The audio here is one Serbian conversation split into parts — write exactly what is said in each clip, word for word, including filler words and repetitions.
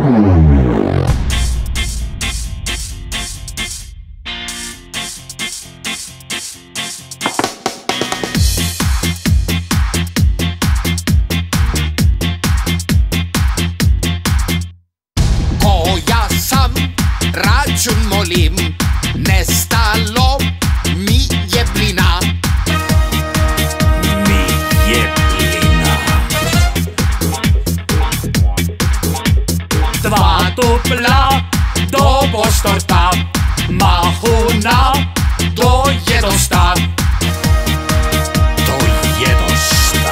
Račun molim, nestalo mi je plina. Mi je plina. Dva dupla do poštorta, mahuna do jedosta. Do jedosta.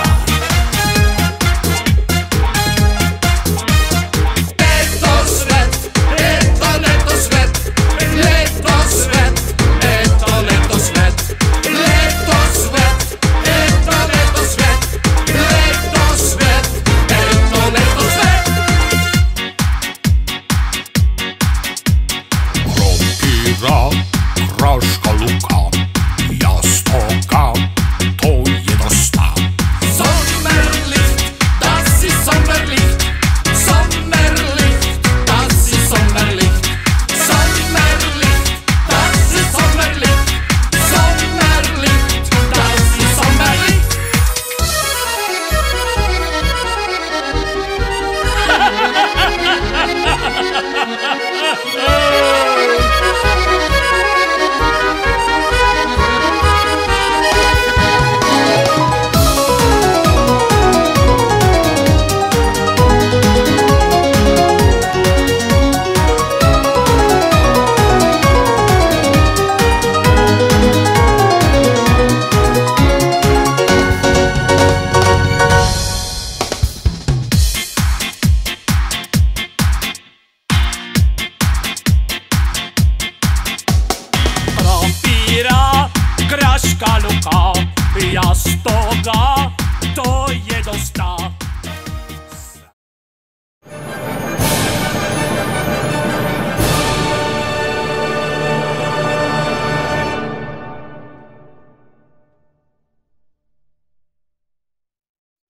Kraška luka, jastoga, to je dosta. Sommerlicht, das ist Sommerlicht. Sommerlicht, das ist Sommerlicht. Sommerlicht, das ist Sommerlicht. Sommerlicht, das ist Sommerlicht. Ha